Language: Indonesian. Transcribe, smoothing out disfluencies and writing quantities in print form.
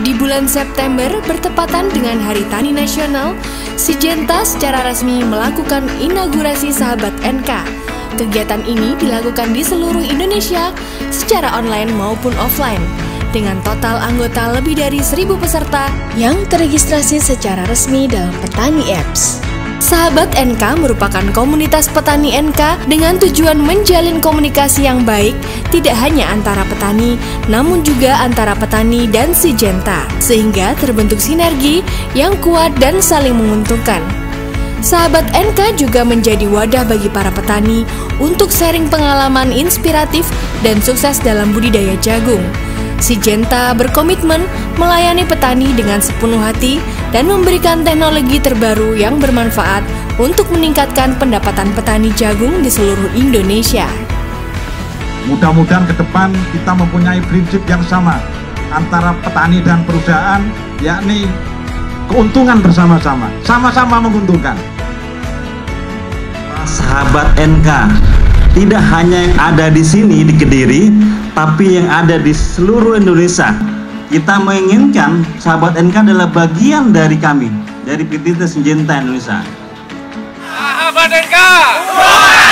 Di bulan September bertepatan dengan Hari Tani Nasional, Syngenta secara resmi melakukan inaugurasi Sahabat NK. Kegiatan ini dilakukan di seluruh Indonesia secara online maupun offline, dengan total anggota lebih dari 1.000 peserta yang teregistrasi secara resmi dalam Petani Apps. Sahabat NK merupakan komunitas petani NK dengan tujuan menjalin komunikasi yang baik tidak hanya antara petani, namun juga antara petani dan Syngenta, sehingga terbentuk sinergi yang kuat dan saling menguntungkan. Sahabat NK juga menjadi wadah bagi para petani untuk sharing pengalaman inspiratif dan sukses dalam budidaya jagung. Syngenta berkomitmen melayani petani dengan sepenuh hati dan memberikan teknologi terbaru yang bermanfaat untuk meningkatkan pendapatan petani jagung di seluruh Indonesia. Mudah-mudahan ke depan kita mempunyai prinsip yang sama antara petani dan perusahaan, yakni keuntungan bersama-sama, sama-sama menguntungkan. Sahabat NK tidak hanya yang ada di sini di Kediri, tapi yang ada di seluruh Indonesia. Kita menginginkan Sahabat NK adalah bagian dari kami, dari PT Syngenta Indonesia. Sahabat NK!